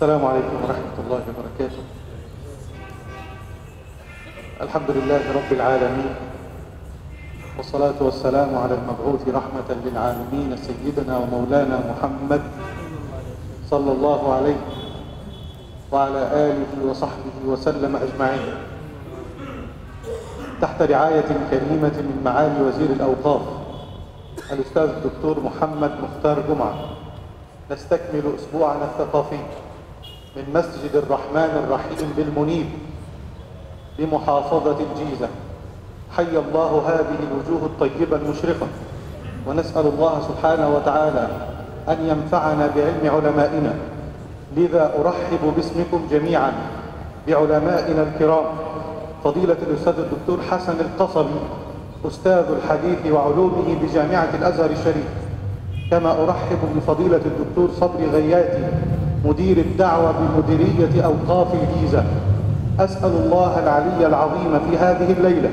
السلام عليكم ورحمة الله وبركاته. الحمد لله رب العالمين، والصلاة والسلام على المبعوث رحمة للعالمين سيدنا ومولانا محمد صلى الله عليه وعلى آله وصحبه وسلم أجمعين، تحت رعاية كريمة من معالي وزير الأوقاف الأستاذ الدكتور محمد مختار جمعة. نستكمل أسبوعنا الثقافي من مسجد الرحمن الرحيم بالمنيب بمحافظة الجيزة. حي الله هذه الوجوه الطيبة المشرقة، ونسأل الله سبحانه وتعالى أن ينفعنا بعلم علمائنا. لذا أرحب باسمكم جميعا بعلمائنا الكرام، فضيلة الأستاذ الدكتور حسن القصبي أستاذ الحديث وعلومه بجامعة الأزهر الشريف، كما أرحب بفضيلة الدكتور صبري غياتي مدير الدعوة بمديرية أوقاف الجيزة. أسأل الله العلي العظيم في هذه الليلة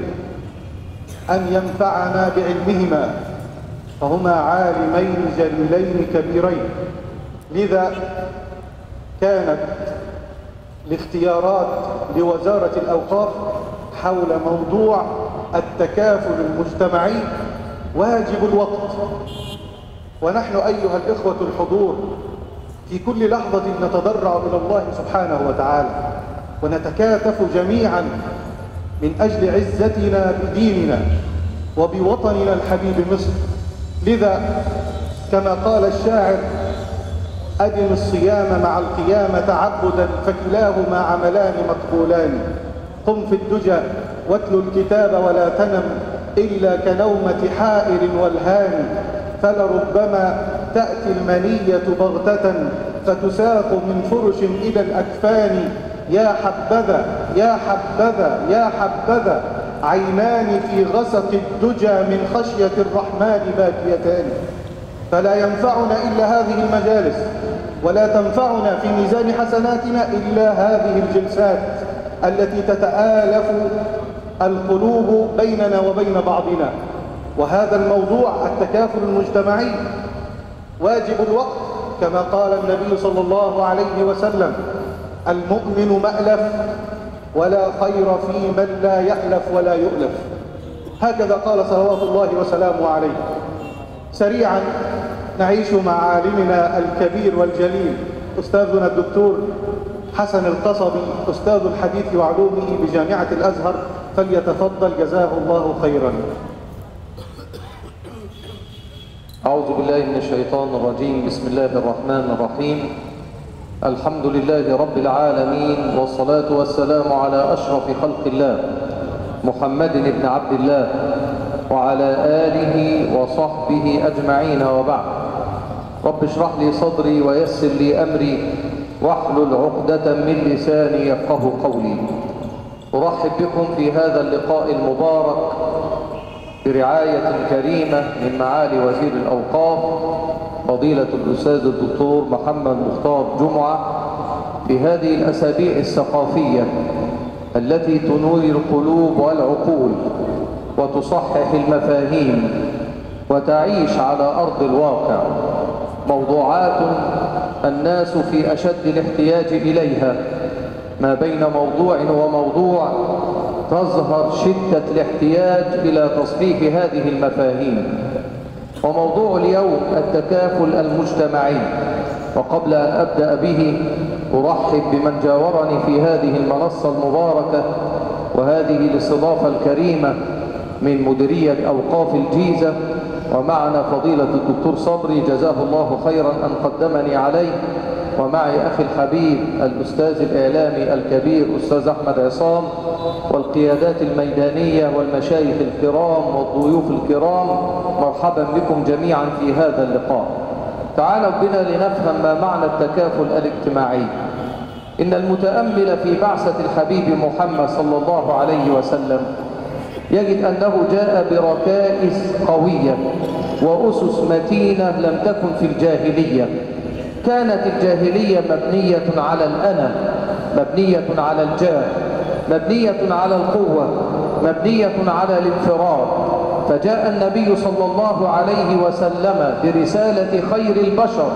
أن ينفعنا بعلمهما، فهما عالمين جليلين كبيرين. لذا كانت الاختيارات لوزارة الأوقاف حول موضوع التكافل المجتمعي واجب الوقت، ونحن أيها الإخوة الحضور في كل لحظة نتضرع إلى الله سبحانه وتعالى ونتكاتف جميعا من أجل عزتنا بديننا وبوطننا الحبيب مصر. لذا كما قال الشاعر: أدم الصيام مع القيام تعبدا، فكلاهما عملان مقبولان. قم في الدجى واتل الكتاب ولا تنم إلا كنومة حائر والهان، فلربما تأتي المنية بغتة فتساق من فرش إلى الأكفان. يا حبذا يا حبذا يا حبذا عينان في غسق الدجى من خشية الرحمن باكيتان. فلا ينفعنا إلا هذه المجالس، ولا تنفعنا في ميزان حسناتنا إلا هذه الجلسات التي تتآلف القلوب بيننا وبين بعضنا. وهذا الموضوع التكافل المجتمعي واجب الوقت، كما قال النبي صلى الله عليه وسلم: المؤمن مألف ولا خير في من لا يألف ولا يؤلف. هكذا قال صلوات الله وسلامه عليه. سريعا نعيش مع عالمنا الكبير والجليل أستاذنا الدكتور حسن القصبي أستاذ الحديث وعلومه بجامعة الأزهر، فليتفضل جزاه الله خيرا. أعوذ بالله من الشيطان الرجيم. بسم الله الرحمن الرحيم. الحمد لله رب العالمين، والصلاة والسلام على أشرف خلق الله محمد بن عبد الله وعلى آله وصحبه أجمعين، وبعد. رب اشرح لي صدري ويسر لي أمري واحلل عقدة من لساني يفقه قولي. أرحب بكم في هذا اللقاء المبارك برعاية كريمة من معالي وزير الأوقاف فضيلة الأستاذ الدكتور محمد مختار جمعة، في هذه الأسابيع الثقافية التي تنور القلوب والعقول وتصحح المفاهيم وتعيش على أرض الواقع موضوعات الناس في أشد الاحتياج إليها. ما بين موضوع وموضوع تظهر شدة الاحتياج إلى تصحيح هذه المفاهيم. وموضوع اليوم التكافل المجتمعي. وقبل أن أبدأ به أرحب بمن جاورني في هذه المنصة المباركة وهذه الاستضافة الكريمة من مديرية أوقاف الجيزة، ومعنا فضيلة الدكتور صبري جزاه الله خيرا أن قدمني عليه، ومعي أخي الحبيب الأستاذ الإعلامي الكبير أستاذ أحمد عصام، والقيادات الميدانية والمشايخ الكرام والضيوف الكرام. مرحبا بكم جميعا في هذا اللقاء. تعالوا بنا لنفهم ما معنى التكافل الاجتماعي. إن المتأمل في بعثة الحبيب محمد صلى الله عليه وسلم يجد أنه جاء بركائز قوية وأسس متينة لم تكن في الجاهلية. كانت الجاهلية مبنية على الأنا، مبنية على الجاه، مبنية على القوة، مبنية على الانفراد. فجاء النبي صلى الله عليه وسلم برسالة خير البشر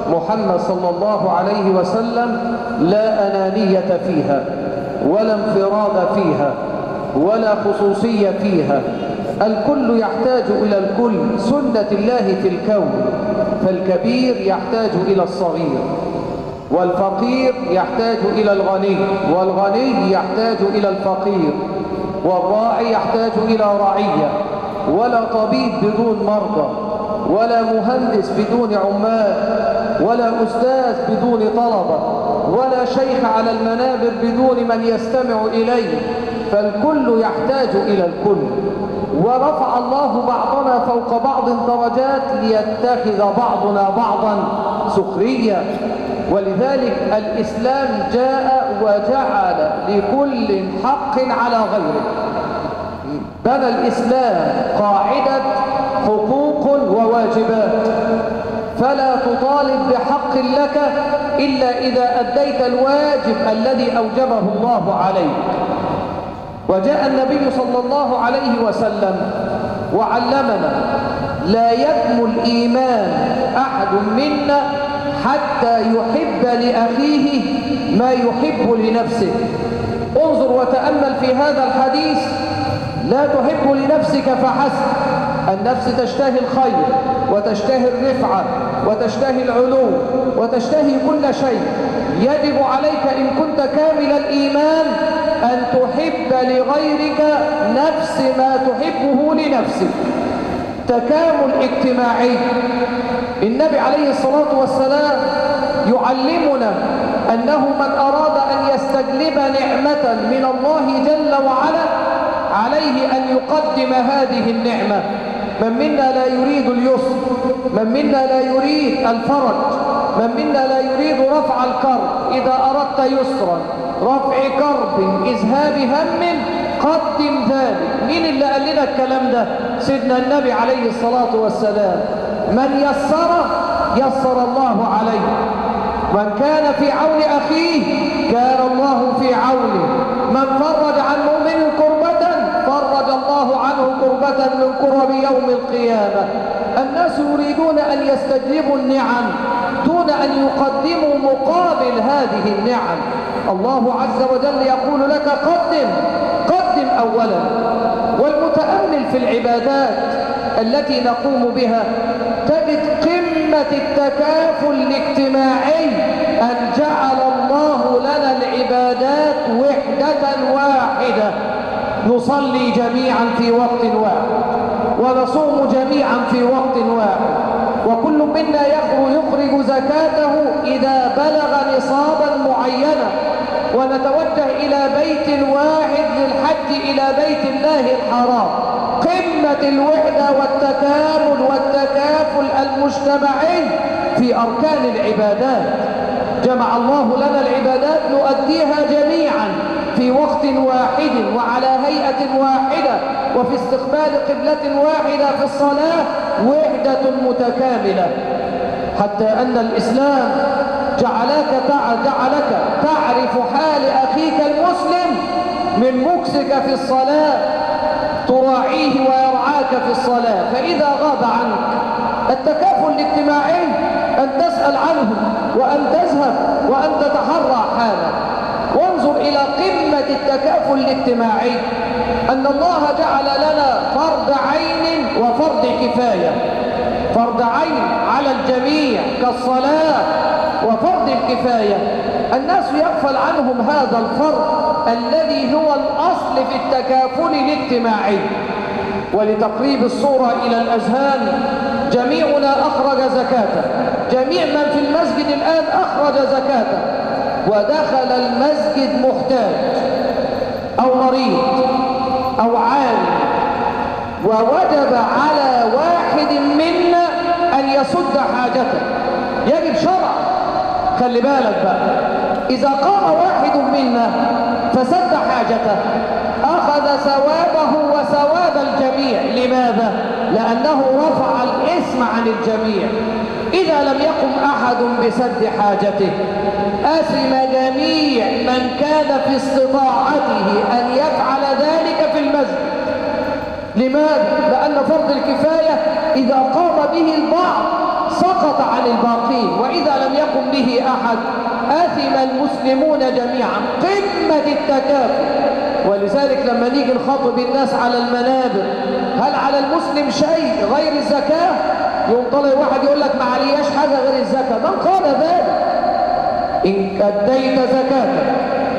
محمد صلى الله عليه وسلم لا أنانية فيها ولا انفراد فيها ولا خصوصية فيها، الكل يحتاج إلى الكل، سنة الله في الكون. فالكبير يحتاج إلى الصغير، والفقير يحتاج إلى الغني، والغني يحتاج إلى الفقير، والراعي يحتاج إلى رعية. ولا طبيب بدون مرضى، ولا مهندس بدون عمال، ولا أستاذ بدون طلبة، ولا شيخ على المنابر بدون من يستمع إليه، فالكل يحتاج إلى الكل. ورفع الله بعضنا فوق بعض درجات ليتخذ بعضنا بعضا سخريا. ولذلك الإسلام جاء وجعل لكل حق على غيره. بنى الإسلام قاعدة حقوق وواجبات، فلا تطالب بحق لك إلا إذا أديت الواجب الذي أوجبه الله عليك. وجاء النبي صلى الله عليه وسلم وعلمنا: لا يكمل الإيمان أحد منا حتى يحب لأخيه ما يحب لنفسه. انظر وتأمل في هذا الحديث: لا تحب لنفسك فحسب، النفس تشتهي الخير وتشتهي الرفعة وتشتهي العلو وتشتهي كل شيء. يجب عليك إن كنت كامل الإيمان أن تحب لغيرك نفس ما تحبه لنفسك. تكامل اجتماعي. النبي عليه الصلاة والسلام يعلمنا أنه من أراد أن يستجلب نعمة من الله جل وعلا عليه أن يقدم هذه النعمة. من منا لا يريد اليسر، من منا لا يريد الفرج، من منا لا يريد رفع الكرب. إذا أردت يسرا، رفع كرب، إذهاب هم، قدم ذلك. مين اللي قال لنا الكلام ده؟ سيدنا النبي عليه الصلاة والسلام. من يسر يسر الله عليه. من كان في عون أخيه كان الله في عونه. من فرج عن مؤمن كربة فرج الله عنه كربة من كرب يوم القيامة. الناس يريدون أن يستجلبوا النعم دون أن يقدموا مقابل هذه النعم. الله عز وجل يقول لك: قدم أولا. والمتأمل في العبادات التي نقوم بها تجد قمة التكافل الاجتماعي أن جعل الله لنا العبادات وحدة واحدة. نصلي جميعا في وقت واحد، ونصوم جميعا في وقت واحد، وكل منا يخرج زكاته إذا بلغ نصابا معينا، ونتوجه إلى بيت واحد للحج إلى بيت الله الحرام. قمة الوحدة والتكامل والتكافل المجتمعي في أركان العبادات. جمع الله لنا العبادات نؤديها جميعا في وقت واحد وعلى هيئة واحدة وفي استقبال قبلة واحدة في الصلاة، وحدة متكاملة. حتى أن الإسلام جعلك تعرف حال أخيك المسلم من مكسك في الصلاة، تراعيه ويرعاك في الصلاة. فإذا غاب عنك التكافل الاجتماعي أن تسأل عنه وأن تذهب وأن تتحرى حاله. وانظر إلى قمة التكافل الاجتماعي أن الله جعل لنا فرض عين وفرض كفاية. فرض عين على الجميع كالصلاة، وفرض الكفاية الناس يغفل عنهم هذا الفرض الذي هو الأصل في التكافل الاجتماعي. ولتقريب الصورة إلى الأذهان، جميعنا أخرج زكاته، جميع من في المسجد الآن أخرج زكاته، ودخل المسجد محتاج أو مريض أو عالم، ووجب على واحد منا أن يسد حاجته. يجب شرعا. خلي بالك بقى، إذا قام واحد منا فسد حاجته أخذ ثوابه وثواب الجميع. لماذا؟ لأنه رفع الإثم عن الجميع. إذا لم يقم أحد بسد حاجته آثم جميع من كان في استطاعته أن يفعل ذلك في المسجد. لماذا؟ لأن فرض الكفاية إذا قام به البعض سقط عن الباقين، وإذا لم يقم به أحد آثم المسلمون جميعا. قمة التكافل. ولذلك لما نيجي نخاطب الناس على المنابر، هل على المسلم شيء غير الزكاة؟ يوم طلع واحد يقول لك ما علياش حاجة غير الزكاة. من قال ذلك؟ إن أديت زكاتك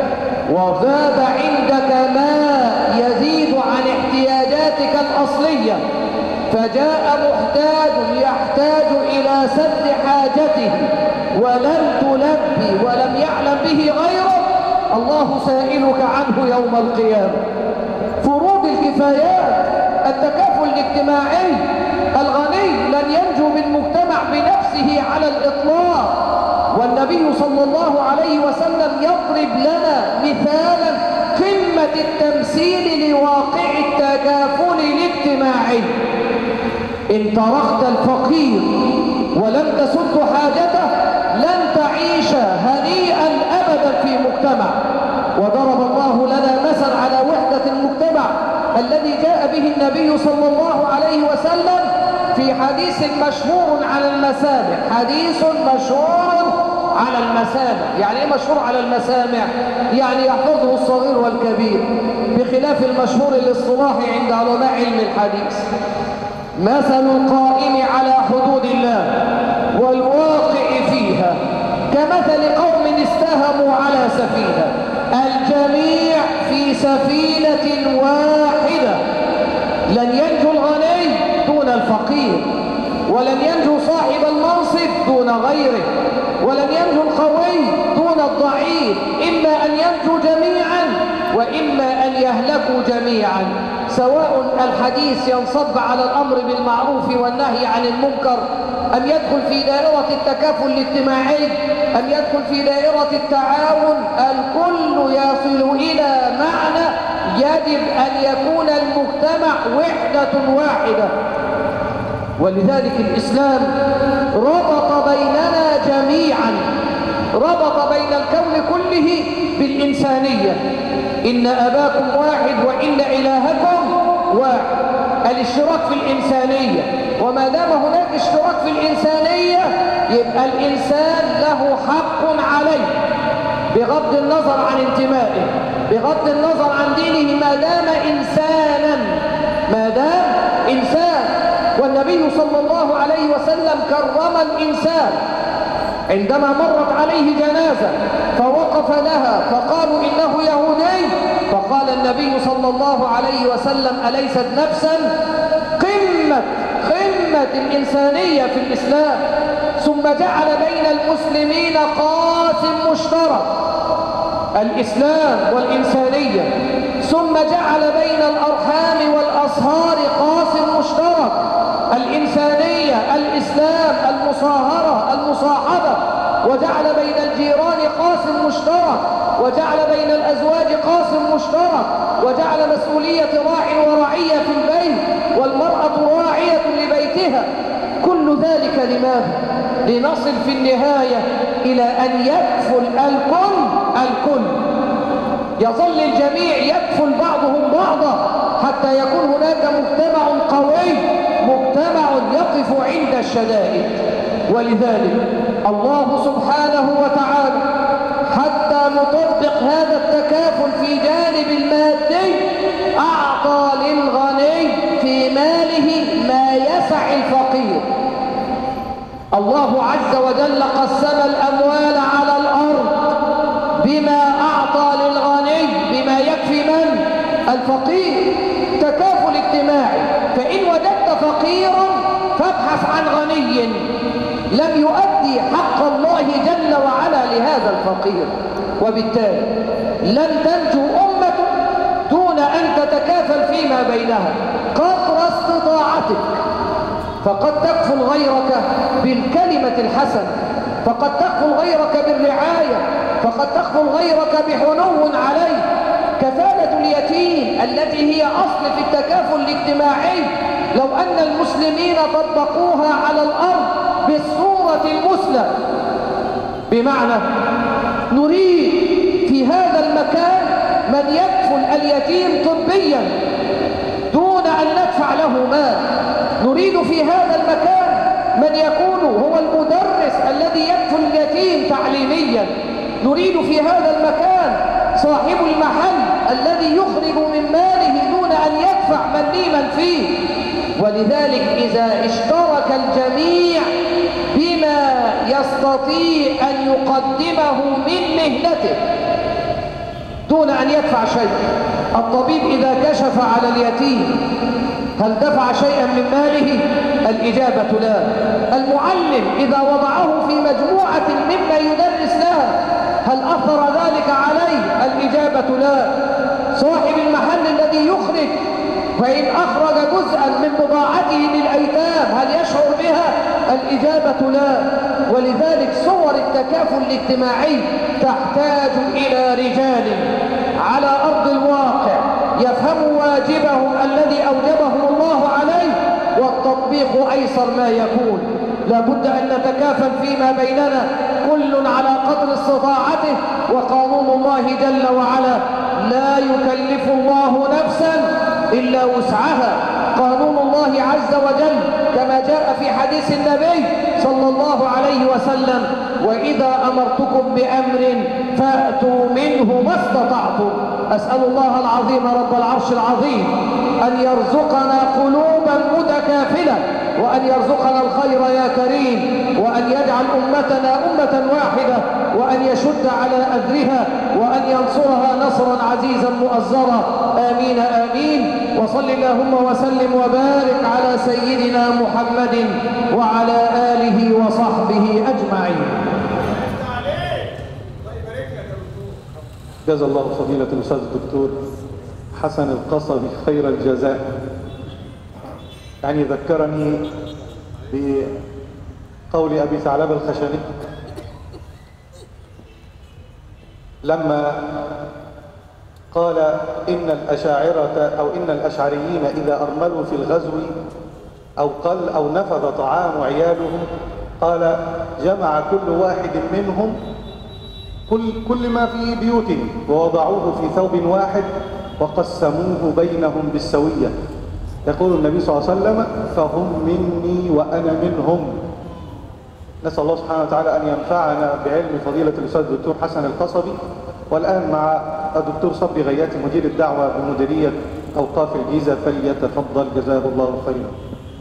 وزاد عندك ما يزيد عن احتياجاتك الأصلية، فجاء محتاج يحتاج إلى سد حاجته ولم تلبي ولم يعلم به غيره، الله سائلك عنه يوم القيامة. فروض الكفايات، التكافل الاجتماعي. الغني لن ينجو من مجتمع بنفسه على الإطلاق، والنبي صلى الله عليه وسلم يضرب لنا مثالا قمة التمثيل لواقع التكافل الاجتماعي. إن تركت الفقير ولم تسد حاجته لن تعيش هنيئا أبدا في مجتمع. وضرب الله لنا مثل على وحدة المجتمع الذي جاء به النبي صلى الله عليه وسلم في حديث مشهور على المسامع. حديث مشهور على المسامع. يعني ايه مشهور على المسامع؟ يعني يحفظه الصغير والكبير، بخلاف المشهور الاصطلاحي عند علماء علم الحديث. مثل القائم على حدود الله والواقع فيها كمثل قوم استهموا على سفينة، الجميع في سفينة واحدة. لن ينجو الغني دون الفقير، ولن ينجو صاحب المنصب دون غيره، ولن ينجو القوي دون الضعيف. إما أن ينجو جميعا وإما أن يهلكوا جميعا، سواء الحديث ينصب على الأمر بالمعروف والنهي عن المنكر، أم يدخل في دائرة التكافل الاجتماعي، أم يدخل في دائرة التعاون. الكل يصل إلى معنى يجب أن يكون المجتمع وحدة واحدة. ولذلك الإسلام ربط بيننا جميعا، ربط بين الكون كله بالإنسانية. إن أباكم واحد وإن إلهكم واحد. الاشتراك في الإنسانية، وما دام هناك اشتراك في الإنسانية يبقى الإنسان له حق عليه بغض النظر عن انتمائه، بغض النظر عن دينه، ما دام إنسانا، ما دام إنسان. والنبي صلى الله عليه وسلم كرم الإنسان. عندما مرت عليه جنازة فوقف لها فقالوا إنه يهودي، فقال النبي صلى الله عليه وسلم أليست نفسا؟ قمة الإنسانية في الإسلام. ثم جعل بين المسلمين قاسم مشترك، الإسلام والإنسانية. ثم جعل بين الأرحام والأصهار قاسم مشترك، الإنسانية، الإسلام، المصاهرة، المصاحبة. وجعل بين الجيران قاسم مشترك، وجعل بين الأزواج قاسم مشترك، وجعل مسؤولية راع ورعية في البيت، والمرأة راعية لبيتها. كل ذلك لماذا؟ لنصل في النهاية إلى أن يكفل الكل. يظل الجميع يكفل بعضهم بعضا حتى يكون هناك مجتمع قوي، مجتمع يقف عند الشدائد. ولذلك الله سبحانه وتعالى حتى نطبق هذا التكافل في جانب المادي أعطى للغني في ماله ما يسع الفقير. الله عز وجل قسم الأموال على الأرض بما أعطى للغني بما يكفي من؟ الفقير. تكافل اجتماعي. فإن وجدت فقيرا فابحث عن غني لم يؤدي حق الله جل وعلا لهذا الفقير، وبالتالي لن تنجو أمة دون أن تتكافل فيما بينها قدر استطاعتك. فقد تكفل غيرك بالكلمة الحسنة، فقد تكفل غيرك بالرعاية، فقد تكفل غيرك بحنو عليه. كفالة اليتيم التي هي أصل في التكافل الاجتماعي، لو أن المسلمين طبقوها على الأرض بالصورة المثلى، بمعنى نريد في هذا المكان من يكفل اليتيم طبيا دون أن ندفع له مال، نريد في هذا المكان من يكون هو المدرس الذي يكفل اليتيم تعليميا. نريد في هذا المكان صاحب المحل الذي يخرج من ماله دون أن يدفع مليما فيه. ولذلك إذا اشترك الجميع بما يستطيع أن يقدمه من مهنته دون أن يدفع شيء. الطبيب إذا كشف على اليتيم هل دفع شيئا من ماله؟ الإجابة لا. المعلم إذا وضعه في مجموعة مما يدرس لها هل أثر ذلك عليه؟ الإجابة لا. صاحب المحل الذي يخرج فإن أخرج جزءا من بضاعته للأيتام هل يشعر بها؟ الإجابة لا. ولذلك صور التكافل الاجتماعي تحتاج إلى رجال على أرض الواقع يفهموا واجبهم الذي أوجبهم الله عليه، والتطبيق أيسر ما يكون. لا بد أن نتكافل فيما بيننا كل على قدر استطاعته، وقانون الله جل وعلا لا يكلف الله نفسا إلا وسعها. قانون الله عز وجل كما جاء في حديث النبي صلى الله عليه وسلم: وإذا أمرتكم بأمر فأتوا منه ما استطعتم. أسأل الله العظيم رب العرش العظيم أن يرزقنا قلوبا متكافلة، وأن يرزقنا الخير يا كريم، وأن يجعل أمتنا أمة واحدة، وأن يشد على أذرها، وأن ينصرها نصرا عزيزا مؤزرا. آمين آمين. وصل اللهم وسلم وبارك على سيدنا محمد وعلى آله وصحبه أجمعين. جزا الله فضيلة الأستاذ الدكتور حسن القصبي خير الجزاء. يعني ذكرني بقول أبي ثعلبة الخشني لما قال إن الأشاعرة أو إن الأشعريين إذا أرملوا في الغزو أو قل أو نفذ طعام عيالهم، قال جمع كل واحد منهم كل ما في بيوتهم ووضعوه في ثوب واحد وقسموه بينهم بالسوية. يقول النبي صلى الله عليه وسلم: فهم مني وأنا منهم. نسأل الله سبحانه وتعالى أن ينفعنا بعلم فضيلة الأستاذ الدكتور حسن القصبي. والآن مع الدكتور صبري غياتي مدير الدعوة بمديرية أوقاف الجيزة، فليتفضل جزاه الله خيرا.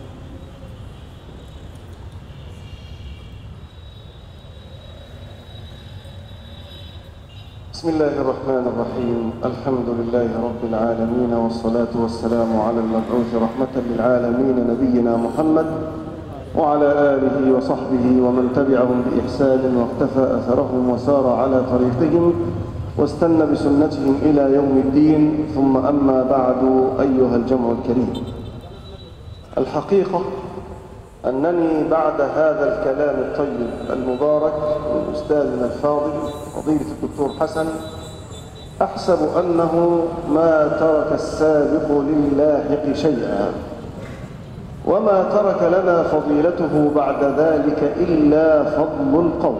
بسم الله الرحمن الرحيم. الحمد لله رب العالمين، والصلاة والسلام على المبعوث رحمة للعالمين نبينا محمد وعلى آله وصحبه ومن تبعهم بإحسان واقتفى أثرهم وسار على طريقهم واستنى بسنتهم إلى يوم الدين. ثم أما بعد، أيها الجمع الكريم، الحقيقة أنني بعد هذا الكلام الطيب المبارك من أستاذنا الفاضل فضيلة الدكتور حسن أحسب أنه ما ترك السابق للاحق شيئا، وما ترك لنا فضيلته بعد ذلك إلا فضل القول.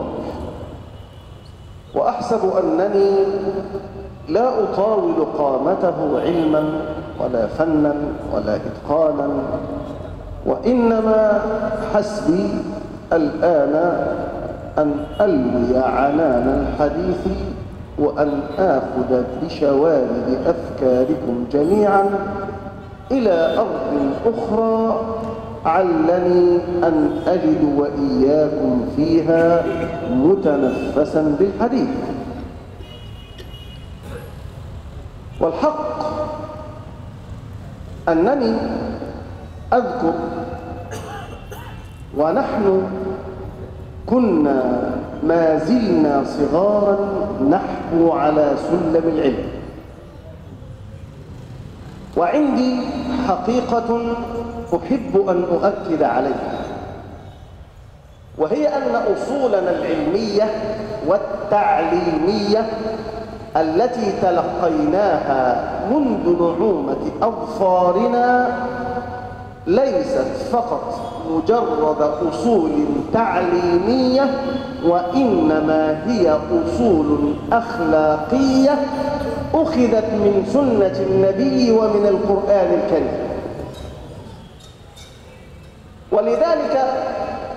وأحسب أنني لا أطاول قامته علما ولا فنا ولا إتقانا، وإنما حسبي الآن أن ألوي عنان الحديث وأن آخذ بشوارد أفكاركم جميعا إلى أرض أخرى علني أن أجد وإياكم فيها متنفسا بالحديث. والحق أنني أذكر ونحن كنا ما زلنا صغارا نحبو على سلم العلم، وعندي حقيقة أحب أن أؤكد عليها، وهي أن أصولنا العلمية والتعليمية التي تلقيناها منذ نعومة أظفارنا ليست فقط مجرد أصول تعليمية، وإنما هي أصول أخلاقية أخذت من سنة النبي ومن القرآن الكريم. ولذلك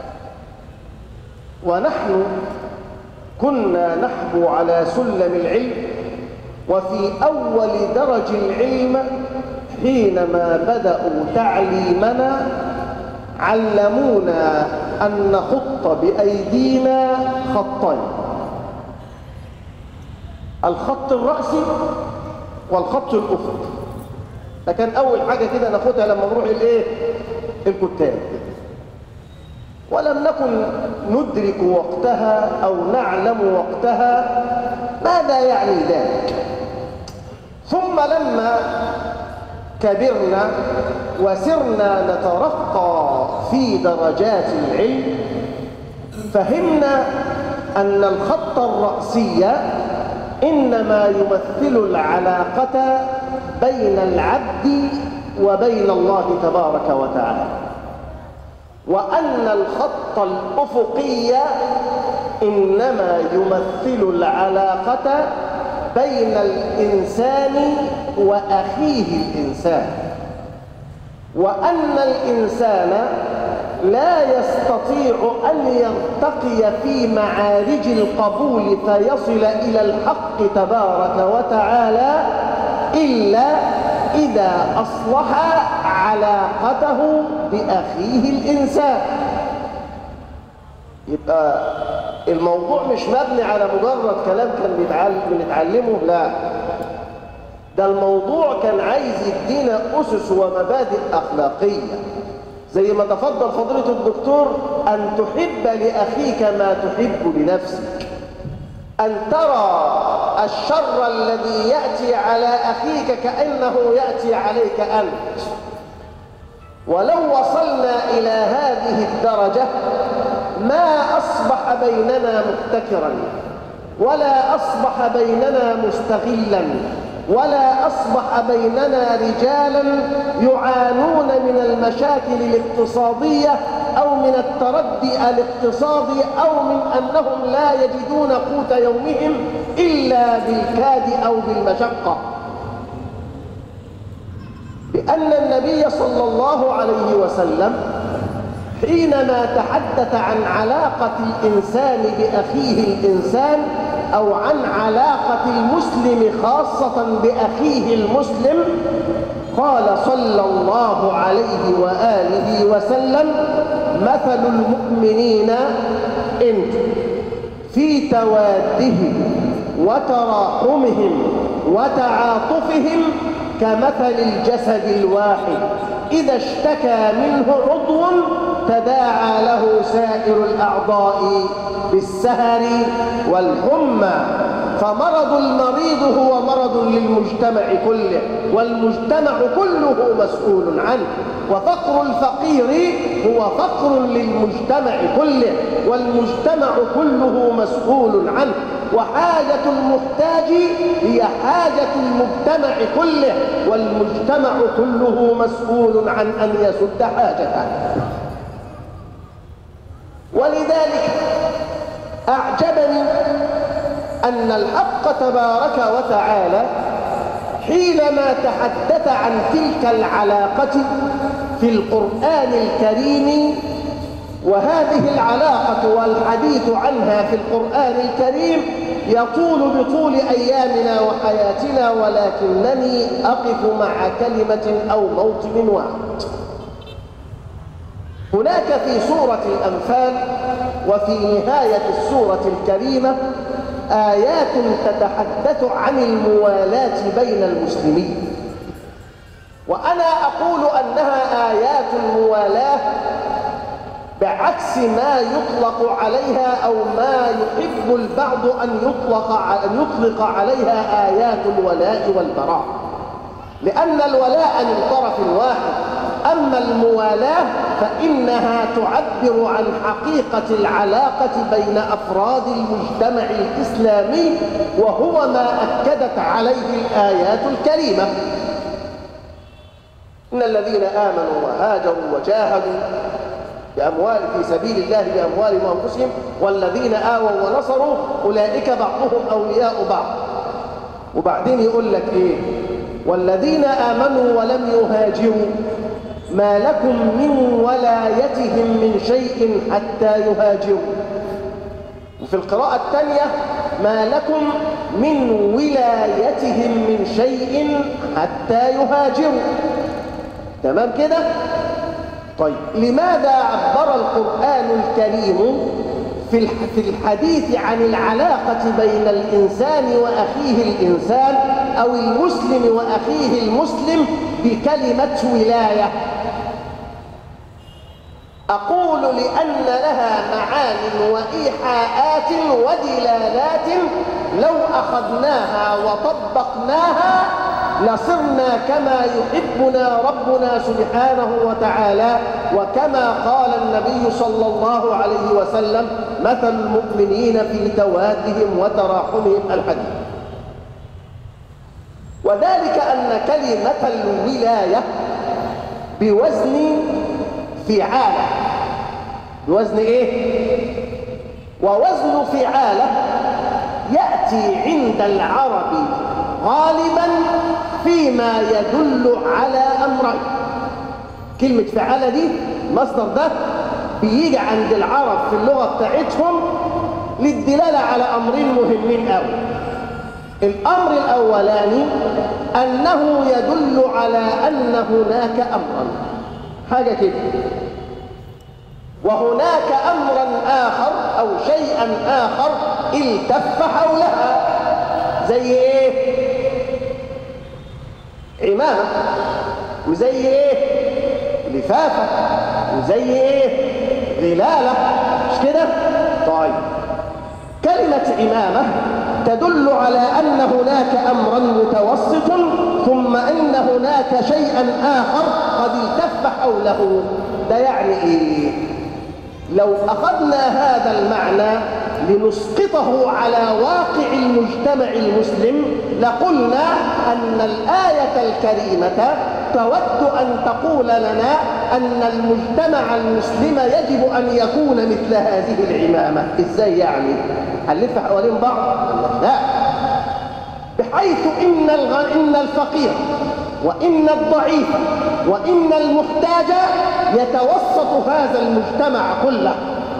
ونحن كنا نحبو على سلم العلم، وفي أول درج العلم حينما بدأوا تعليمنا علمونا أن نخط بأيدينا خطين: الخط الرأسي والخط الأفقي. فكان أول حاجة كده ناخدها لما نروح الكتاب، ولم نكن ندرك وقتها أو نعلم وقتها ماذا يعني ذلك. ثم لما كبرنا وسرنا نترقى في درجات العلم فهمنا أن الخط الرأسي إنما يمثل العلاقة بين العبد وبين الله تبارك وتعالى، وأن الخط الأفقي إنما يمثل العلاقة بين الإنسان وأخيه الإنسان، وأن الإنسان لا يستطيع أن يرتقي في معارج القبول فيصل إلى الحق تبارك وتعالى إلا إذا أصلح علاقته بأخيه الإنسان. يبقى الموضوع مش مبني على مجرد كلام كان بنتعلمه، لا، ده الموضوع كان عايز يدينا أسس ومبادئ أخلاقية، زي ما تفضل فضيلة الدكتور: أن تحب لأخيك ما تحب لنفسك، أن ترى الشر الذي يأتي على أخيك كأنه يأتي عليك أنت. ولو وصلنا إلى هذه الدرجة ما أصبح بيننا محتكرا، ولا أصبح بيننا مستغلا، ولا أصبح بيننا رجالا يعانون من المشاكل الاقتصادية أو من التردي الاقتصادي أو من أنهم لا يجدون قوت يومهم إلا بالكاد أو بالمشقة. لأن النبي صلى الله عليه وسلم حينما تحدث عن علاقة الإنسان بأخيه الإنسان أو عن علاقة المسلم خاصة بأخيه المسلم قال صلى الله عليه وآله وسلم: مثل المؤمنين في توادهم وتراحمهم وتعاطفهم كمثل الجسد الواحد إذا اشتكى منه عضو تداعى له سائر الأعضاء بالسهر والحمى. فمرض المريض هو مرض للمجتمع كله، والمجتمع كله مسؤول عنه، وفقر الفقير هو فقر للمجتمع كله، والمجتمع كله مسؤول عنه، وحاجة المحتاج هي حاجة المجتمع كله، والمجتمع كله مسؤول عن أن يسد حاجته. ولذلك أعجبني أن الحق تبارك وتعالى حينما تحدث عن تلك العلاقة في القرآن الكريم، وهذه العلاقة والحديث عنها في القرآن الكريم يطول بطول أيامنا وحياتنا، ولكنني أقف مع كلمة أو موطن واحد. هناك في سورة الأنفال وفي نهاية السورة الكريمة آيات تتحدث عن الموالاة بين المسلمين، وأنا أقول أنها آيات الموالاة بعكس ما يطلق عليها أو ما يحب البعض أن يطلق عليها آيات الولاء والبراء، لأن الولاء من طرف واحد، أما الموالاة فإنها تعبر عن حقيقة العلاقة بين أفراد المجتمع الإسلامي، وهو ما أكدت عليه الآيات الكريمة. إن الذين آمنوا وهاجروا وجاهدوا في سبيل الله بأموالهم وأنفسهم والذين آووا ونصروا أولئك بعضهم أولياء بعض. وبعدين يقول لك إيه؟ والذين آمنوا ولم يهاجروا ما لكم من ولايتهم من شيء حتى يهاجروا. وفي القراءة الثانية ما لكم من ولايتهم من شيء حتى يهاجروا. تمام كده؟ طيب لماذا عبر القرآن الكريم في الحديث عن العلاقة بين الإنسان وأخيه الإنسان أو المسلم وأخيه المسلم بكلمة ولاية؟ أقول لأن لها معان وإيحاءات ودلالات لو أخذناها وطبقناها لصرنا كما يحبنا ربنا سبحانه وتعالى، وكما قال النبي صلى الله عليه وسلم: مثل المؤمنين في توادهم وتراحمهم الحديث. وذلك أن كلمة الولاية بوزن فعالة. بوزن إيه؟ ووزن فعالة يأتي عند العرب غالبا فيما يدل على أمرين. كلمة فعالة دي مصدر ده بيجي عند العرب في اللغة بتاعتهم للدلالة على أمرين مهمين أوي. الأمر الأولاني أنه يدل على أن هناك أمرا، حاجة كده، وهناك أمرا آخر أو شيئا آخر التف حولها. زي إيه؟ عمامة، وزي إيه؟ لفافة، وزي إيه؟ غلالة، مش كده؟ طيب كلمة عمامة تدل على أن هناك أمرا متوسط ثم أن هناك شيئا آخر قد التف حوله. ده يعني إيه؟ لو أخذنا هذا المعنى لنسقطه على واقع المجتمع المسلم لقلنا أن الآية الكريمة تود أن تقول لنا أن المجتمع المسلم يجب أن يكون مثل هذه العمامة. إزاي يعني؟ هنلف حوالين بعض؟ لا، بحيث إن الفقير وإن الضعيف وإن المحتاج يتوسط هذا المجتمع كله،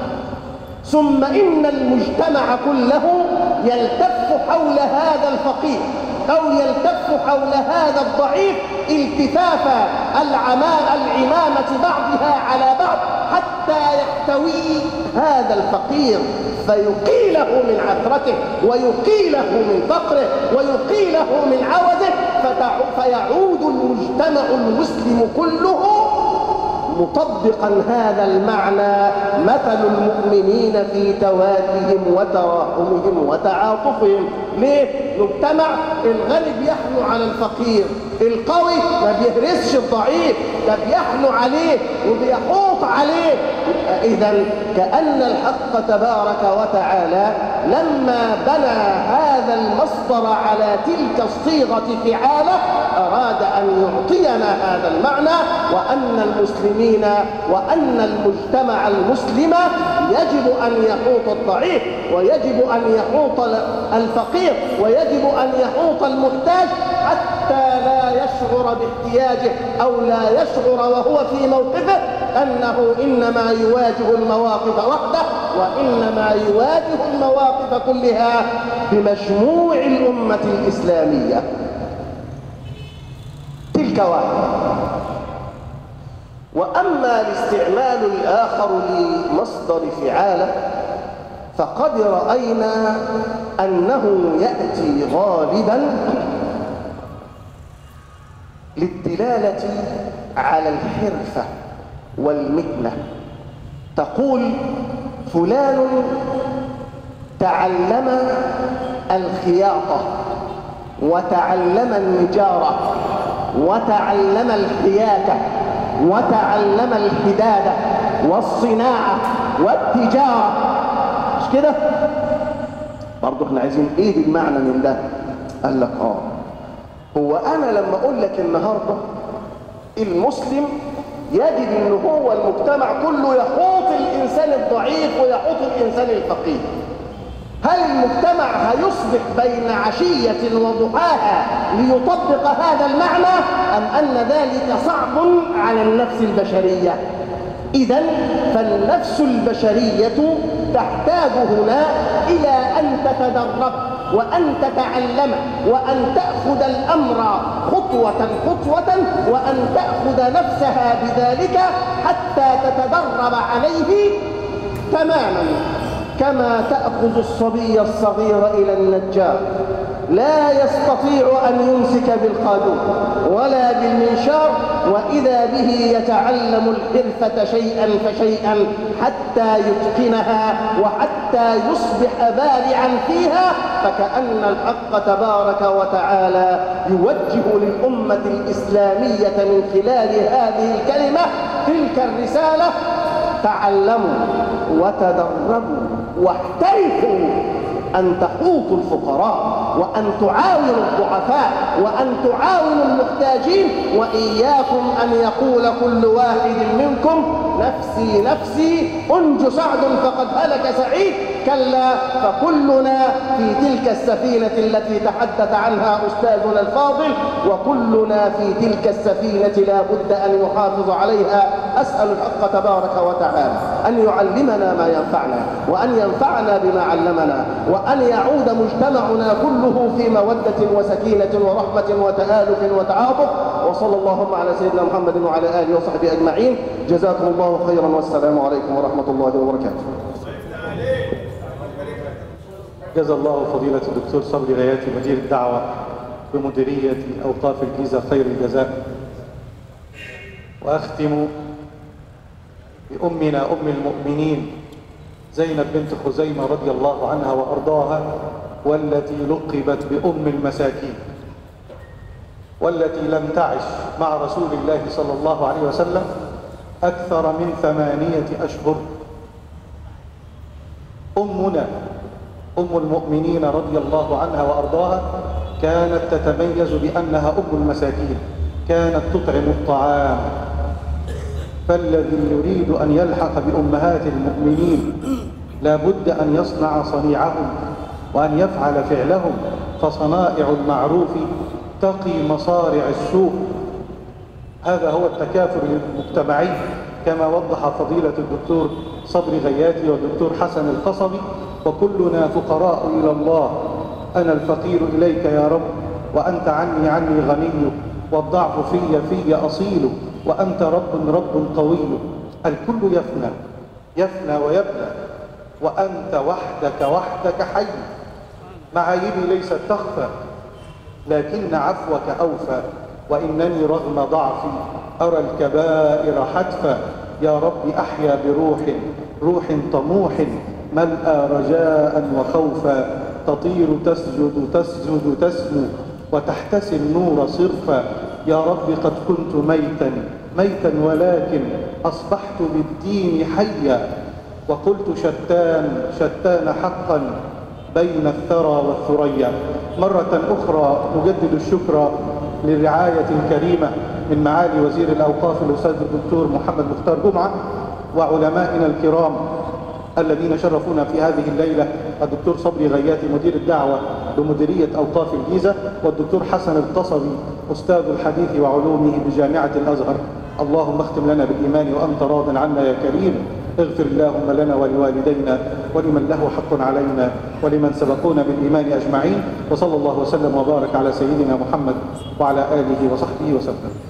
ثم إن المجتمع كله يلتف حول هذا الفقير أو يلتف حول هذا الضعيف التفاف العمامة بعضها على بعض حتى يحتوي هذا الفقير فيقيله من عثرته ويقيله من فقره ويقيله من عوزه، فيعود المجتمع المسلم كله مطبقا هذا المعنى: مثل المؤمنين في توادهم وتراحمهم وتعاطفهم. ليه؟ مجتمع الغني بيحنو على الفقير، القوي ما بيهرسش الضعيف، ده بيحنو عليه وبيحوط عليه. إذن كأن الحق تبارك وتعالى لما بنى هذا المصدر على تلك الصيغة فعالة أراد أن يعطينا هذا المعنى، وأن المسلمين وأن المجتمع المسلم يجب أن يحوط الضعيف ويجب أن يحوط الفقير ويجب أن يحوط المحتاج حتى لا يشعر باحتياجه أو لا يشعر وهو في موقفه أنه إنما يواجه المواقف وحده، وإنما يواجه المواقف كلها بمجموع الأمة الإسلامية. تلك واحدة. وأما الاستعمال الآخر لمصدر فعالة فقد رأينا أنه يأتي غالبا للدلالة على الحرفة والمهنة. تقول فلان تعلم الخياطة وتعلم النجارة وتعلم الحياكة وتعلم الحدادة والصناعة والتجارة، مش كده؟ برضو احنا عايزين ايه المعنى من ده؟ قال لك هو انا لما اقول لك النهارده المسلم يجب ان هو المجتمع كله يحوط الانسان الضعيف ويحوط الانسان الفقير، هل المجتمع هيصبح بين عشية وضحاها ليطبق هذا المعنى أم أن ذلك صعب على النفس البشرية؟ إذن فالنفس البشرية تحتاج هنا إلى أن تتدرب وأن تتعلم وأن تأخذ الأمر خطوة خطوة وأن تأخذ نفسها بذلك حتى تتدرب عليه تماما، كما تأخذ الصبي الصغير إلى النجار لا يستطيع أن يمسك بالقادوم ولا بالمنشار، وإذا به يتعلم الحرفة شيئا فشيئا حتى يتقنها وحتى يصبح بارعا فيها. فكأن الحق تبارك وتعالى يوجه للأمة الإسلامية من خلال هذه الكلمة تلك الرسالة: تعلموا وتدربوا واحترفوا أن تحوطوا الفقراء وأن تعاونوا الضعفاء وأن تعاونوا المحتاجين، وإياكم أن يقول كل واحد منكم نفسي نفسي أنجو سعد فقد هلك سعيد. كلا، فكلنا في تلك السفينة التي تحدث عنها أستاذنا الفاضل، وكلنا في تلك السفينة لا بد أن يحافظ عليها. أسأل الحق تبارك وتعالى أن يعلمنا ما ينفعنا وأن ينفعنا بما علمنا، وأن يعود مجتمعنا كله في مودة وسكينة ورحمة وتآلف وتعاطف. وصلى اللهم على سيدنا محمد وعلى آله وصحبه أجمعين. جزاكم الله خيرا، والسلام عليكم ورحمة الله وبركاته. جزا الله فضيلة الدكتور صبري غياتي مدير الدعوة بمديرية أوقاف الجيزة خير الجزاء. وأختم بأمنا أم المؤمنين زينب بنت خزيمة رضي الله عنها وأرضاها، والتي لقبت بأم المساكين، والتي لم تعش مع رسول الله صلى الله عليه وسلم أكثر من 8 أشهر. أمنا أم المؤمنين رضي الله عنها وأرضاها كانت تتميز بأنها أم المساكين، كانت تطعم الطعام. فالذي يريد أن يلحق بأمهات المؤمنين لا بد أن يصنع صنيعهم وأن يفعل فعلهم، فصنائع المعروف تقي مصارع السوء. هذا هو التكافل المجتمعي كما وضح فضيلة الدكتور صبري غياتي والدكتور حسن القصبي. وكلنا فقراء إلى الله، أنا الفقير إليك يا رب، وأنت عني غني، والضعف في أصيل، وأنت رب قوي. الكل يفنى ويبلى، وأنت وحدك حي. معايبي ليست تخفى، لكن عفوك أوفى، وإنني رغم ضعفي أرى الكبائر حتفا. يا رب أحيا بروح طموح ملأى رجاء وخوفا، تطير تسجد تسمو وتحتسي النور صرفا. يا رب قد كنت ميتا ولكن أصبحت بالدين حيا، وقلت شتان حقا بين الثرى والثريا. مرة أخرى نجدد الشكر للرعاية الكريمة من معالي وزير الأوقاف الأستاذ الدكتور محمد مختار جمعة، وعلمائنا الكرام الذين شرفونا في هذه الليلة: الدكتور صبري غياتي مدير الدعوة بمديرية أوقاف الجيزة، والدكتور حسن القصبي أستاذ الحديث وعلومه بجامعة الأزهر. اللهم اختم لنا بالإيمان وأنت راض عنا يا كريم. اغفر اللهم لنا ولوالدينا ولمن له حق علينا ولمن سبقونا بالإيمان أجمعين. وصلى الله وسلم وبارك على سيدنا محمد وعلى آله وصحبه وسلم.